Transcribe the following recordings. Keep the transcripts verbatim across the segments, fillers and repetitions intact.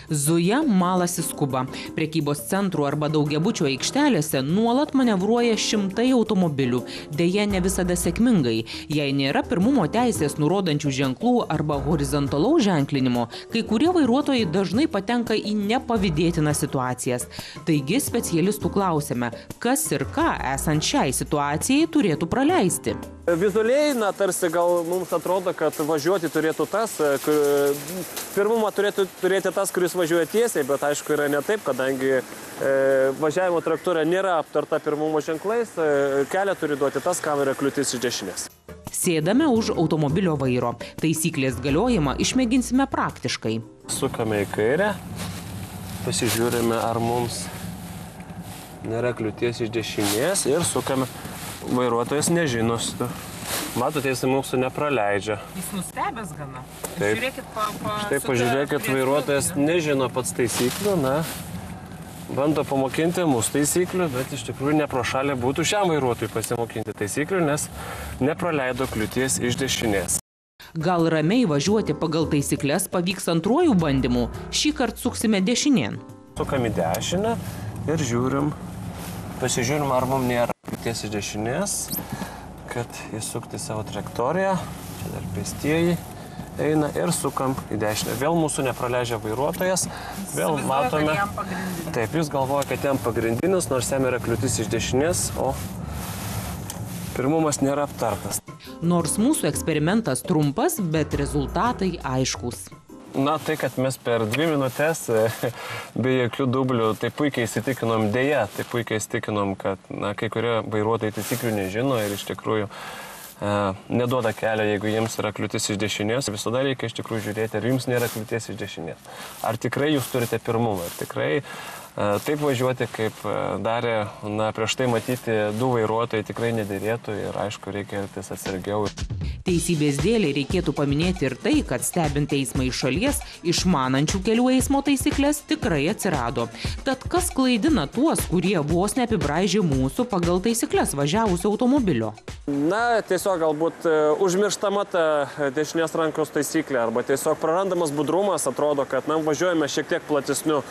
Zuja, malasi skuba. Prekybos centrų arba daugiabučio aikštelėse nuolat manevruoja šimtai automobilių. Deja, ne visada sėkmingai. Jei nėra pirmumo teisės nurodančių ženklų arba horizontalaus ženklinimo, kai kurie vairuotojai dažnai patenka į nepavydėtinas situacijas. Taigi specialistų klausėme, kas ir ką esant šiai situacijai turėtų praleisti. Vizualiai, na, tarsi gal mums atrodo, kad važiuoti turėtų tas, kur, pirmumą turėtų turėti tas, kuris važiuoja tiesiai, bet aišku yra ne taip, kadangi e, važiavimo trajektorija nėra aptarta pirmumo ženklais, e, kelią turi duoti tas, kam yra kliūtis iš dešinės. Sėdame už automobilio vairo. Taisyklės galiojimą išmėginsime praktiškai. Sukame į kairę, pasižiūrime, ar mums nėra kliūties iš dešinės ir sukame. Vairuotojas nežinos. Matote, jis mūsų nepraleidžia. Jis nustebęs gana. Taip. Žiūrėkit, pa, pa, Štai pažiūrėkit, vairuotojas nežino pats taisyklių, na, bando pamokinti mūsų taisyklių, bet iš tikrųjų ne pro šalį būtų šiam vairuotojui pasimokinti taisyklių, nes nepraleido kliūties iš dešinės. Gal ramiai važiuoti pagal taisyklės pavyks antruoju bandymu? Šį kartą suksime dešinėn. Sukam į dešinę ir žiūrim, pasižiūrim, ar mums nėra kliūties iš dešinės, kad įsukti savo trajektoriją. Čia dar pėstieji eina ir sukam į dešinę. Vėl mūsų nepraleidžia vairuotojas, vėl matome. Taip, jis galvoja, kad jam pagrindinis, nors jam yra kliūtis iš dešinės, o pirmumas nėra aptartas. Nors mūsų eksperimentas trumpas, bet rezultatai aiškus. Na, tai, kad mes per dvi minutės be jokių dublių tai puikiai įsitikinom, dėja, tai puikiai įsitikinom, kad na, kai kurie vairuotojai taisyklių nežino ir iš tikrųjų e, neduoda kelio, jeigu jiems yra kliūtis iš dešinės. Visada reikia iš tikrųjų žiūrėti, ar jums nėra kliūties iš dešinės. Ar tikrai jūs turite pirmumą, ar tikrai e, taip važiuoti, kaip e, darė na, prieš tai matyti du vairuotojai, tikrai nedėrėtų ir aišku, reikia elgtis atsargiau. Teisybės dėlei reikėtų paminėti ir tai, kad stebint eismą iš šalies, išmanančių kelių eismo taisyklės tikrai atsirado. Tad kas klaidina tuos, kurie vos neapibraižė mūsų pagal taisyklės važiavusio automobilio? Na, tiesiog galbūt užmirštama ta dešinės rankos taisyklė arba tiesiog prarandamas budrumas, atrodo, kad na, važiuojame šiek tiek platesniu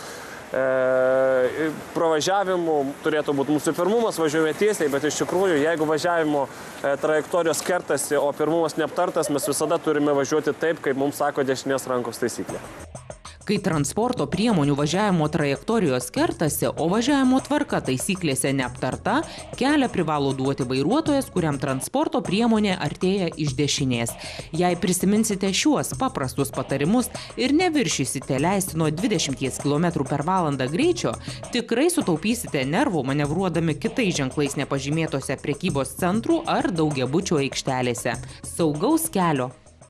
E, pravažiavimu, turėtų būti mūsų pirmumas, važiuojame tiesiai, bet iš tikrųjų, jeigu važiavimo e, trajektorijos kertasi, o pirmumas neaptartas, mes visada turime važiuoti taip, kaip mums sako dešinės rankos taisyklė. Kai transporto priemonių važiavimo trajektorijos kertasi, o važiavimo tvarka taisyklėse neaptarta, kelią privalo duoti vairuotojas, kuriam transporto priemonė artėja iš dešinės. Jei prisiminsite šiuos paprastus patarimus ir neviršysite leistino dvidešimties kilometrų per valandą greičio, tikrai sutaupysite nervų manevruodami kitais ženklais nepažymėtose prekybos centrų ar daugiabučio aikštelėse. Saugaus kelio!